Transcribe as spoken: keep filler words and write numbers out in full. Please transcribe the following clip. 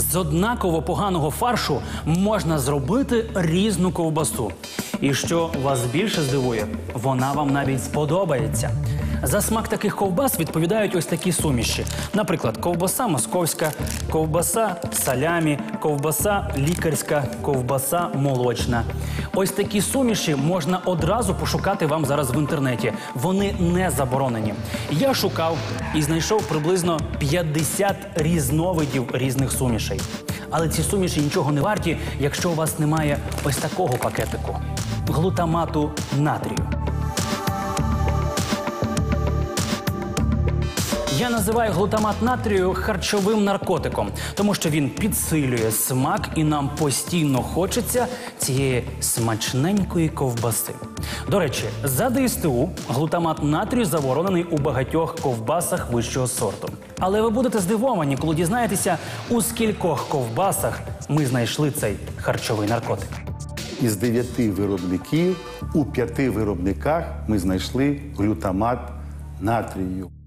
З однаково поганого фаршу можна зробити різну ковбасу. І що вас більше здивує, вона вам навіть сподобається. За смак таких ковбас відповідають ось такі суміші. Наприклад, ковбаса московська, ковбаса салямі, ковбаса лікарська, ковбаса молочна. Ось такі суміші можна одразу пошукати вам зараз в інтернеті. Вони не заборонені. Я шукав і знайшов приблизно п'ятдесят різновидів різних сумішей. Але ці суміші нічого не варті, якщо у вас немає ось такого пакетику – глутамату натрію. Я називаю глутамат натрію харчовим наркотиком, тому що він підсилює смак і нам постійно хочеться цієї смачненької ковбаси. До речі, за Д С Т У глутамат натрію заборонений у багатьох ковбасах вищого сорту. Але ви будете здивовані, коли дізнаєтеся, у скількох ковбасах ми знайшли цей харчовий наркотик. Із дев'яти виробників у п'яти виробниках ми знайшли глютамат натрію.